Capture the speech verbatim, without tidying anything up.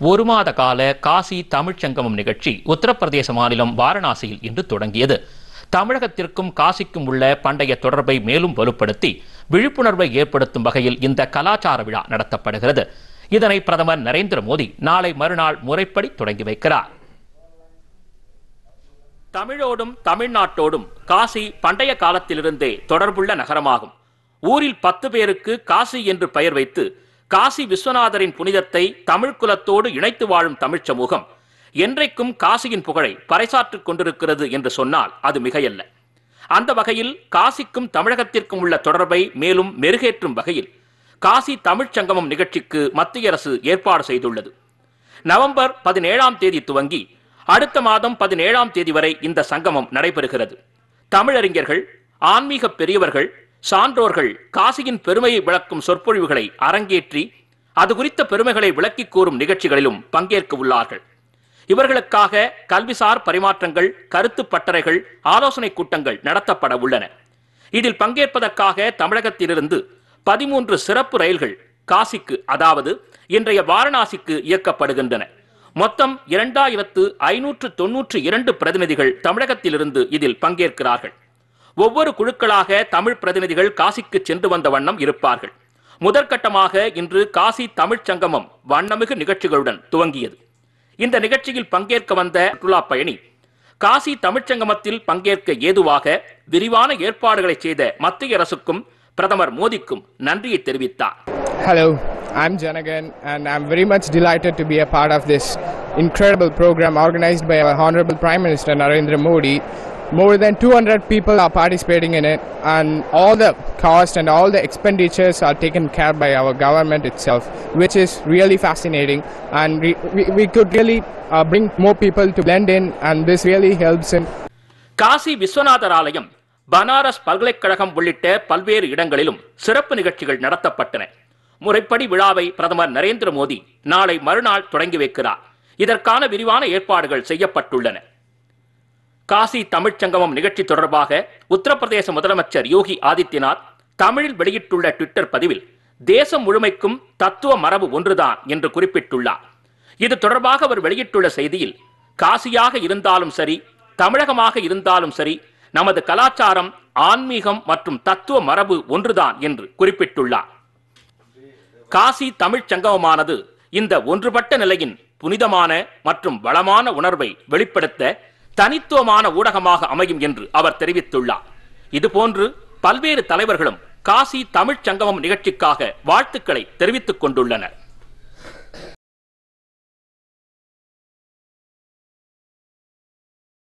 ஒரு மாத கால காசி தமிழ்ச் சங்கமம் நிகழ்ச்சி உத்தரப்பிரதேச மாநிலம் வாரணாசியில் இன்று தொடங்கியது. தமிழகத்திற்கும் காசிக்கும் உள்ள பண்டைய தொடர்பை மேலும் வலுப்படுத்தி விழிப்புணர்வை ஏற்படுத்தும் வகையில் இந்த கலாச்சார விழா நடத்தப்படுகிறது. இதனை பிரதமர் நரேந்திர மோடி நாளை மறுநாள் முறைப்படி தொடங்கி வைக்கிறார். தமிழோடும் தமிழ்நாட்டோடும் காசி பண்டைய காலத்திலிருந்தே தொடர்புள்ள நகரமாகும். ஊரில் பத்து பேருக்கு காசி என்று பெயர் வைத்து காசி விஸ்வநாதரின் புனிதத்தை தமிழ் குலத்தோடு இணைத்து வாழும் தமிழ் சமூகம் என்றைக்கும் காசியின் புகழை பறைசாற்றிக் கொண்டிருக்கிறது என்று சொன்னால் அது மிகையல்ல. அந்த வகையில் காசிக்கும் தமிழகத்திற்கும் உள்ள தொடர்பை மேலும் மெருகேற்றும் வகையில் காசி தமிழ்ச் சங்கமம் நிகழ்ச்சிக்கு மத்திய அரசு ஏற்பாடு செய்துள்ளது. நவம்பர் பதினேழாம் தேதி துவங்கி அடுத்த மாதம் பதினேழாம் தேதி வரை இந்த சங்கமம் நடைபெறுகிறது. தமிழறிஞர்கள், ஆன்மீக பெரியவர்கள், சான்றோர்கள் காசியின் பெருமையை விளக்கும் சொற்பொழிவுகளை அரங்கேற்றி அது குறித்த பெருமைகளை விளக்கி கூறும் நிகழ்ச்சிகளிலும் பங்கேற்க உள்ளார்கள். இவர்களுக்காக கல்விசார் பரிமாற்றங்கள், கருத்து பட்டறைகள், ஆலோசனை கூட்டங்கள் நடத்தப்பட உள்ளன. இதில் பங்கேற்பதற்காக தமிழகத்திலிருந்து பதிமூன்று சிறப்பு ரயில்கள் காசிக்கு, அதாவது இன்றைய வாரணாசிக்கு இயக்கப்படுகின்றன. மொத்தம் இரண்டாயிரத்து ஐநூற்று தொன்னூற்று இரண்டு பிரதிநிதிகள் தமிழகத்திலிருந்து இதில் பங்கேற்கிறார்கள். ஒவ்வொரு குழுக்களாக தமிழ் பிரதிநிதிகள் காசிக்கு சென்று வந்த வண்ணம் இருப்பார்கள். முதற்கட்டமாக இன்று காசி தமிழ்ச் சங்கமம் வண்ணமிகு நிகழ்ச்சிகளுடன் துவங்கியது. இந்த நிகழ்ச்சியில் பங்கேற்க வந்த சுற்றுலா பயணி காசி தமிழ்ச்சங்கமத்தில் பங்கேற்க ஏதுவாக விரிவான ஏற்பாடுகளை செய்த மத்திய அரசுக்கும் பிரதமர் மோடிக்கும் நன்றியை தெரிவித்தார். Hello, I'm Janagan and I'm very much delighted to be a part of this incredible program organized by our Honorable Prime Minister Narendra Modi. More than two hundred people are participating in it, and all the cost and all the expenditures are taken care by our government itself, which is really fascinating, and we, we, we could really uh, bring more people to blend in, and this really helps in. Kashi Viswanathar ஆலயம், பனாரஸ் பல்கலைக்கழகம் உள்ளிட்ட பல்வேறு இடங்களிலும் சிறப்பு நிகழ்ச்சிகள் நடத்தப்பட்டன. முறைப்படி விழாவை பிரதமர் நரேந்திர மோடி நாளை மறுநாள் தொடங்கி வைக்கிறார். இதற்கான விரிவான ஏற்பாடுகள் செய்யப்பட்டுள்ளன. காசி தமிழ்ச் சங்கமம் நிகழ்ச்சி தொடர்பாக உத்தரப்பிரதேச முதலமைச்சர் யோகி ஆதித்யநாத் தமிழில் வெளியிட்டுள்ள ட்விட்டர் பதிவில் தேசம் முழுமைக்கும் தத்துவ மரபு ஒன்றுதான் என்று குறிப்பிட்டுள்ளார். இது தொடர்பாக அவர் வெளியிட்டுள்ள செய்தியில், காசியாக இருந்தாலும் சரி, தமிழகமாக இருந்தாலும் சரி, நமது கலாச்சாரம், ஆன்மீகம் மற்றும் தத்துவ மரபு ஒன்றுதான் என்று குறிப்பிட்டுள்ளார். காசி தமிழ்ச் சங்கமமானது இந்த ஒன்றுபட்ட நிலையின் புனிதமான மற்றும் வளமான உணர்வை வெளிப்படுத்த தனித்துவமான ஊடகமாக அமையும் என்று அவர் தெரிவித்துள்ளார். இதுபோன்று பல்வேறு தலைவர்களும் காசி தமிழ்ச் சங்கமம் நிகழ்ச்சிக்காக வாழ்த்துக்களை தெரிவித்துக் கொண்டுள்ளனர்.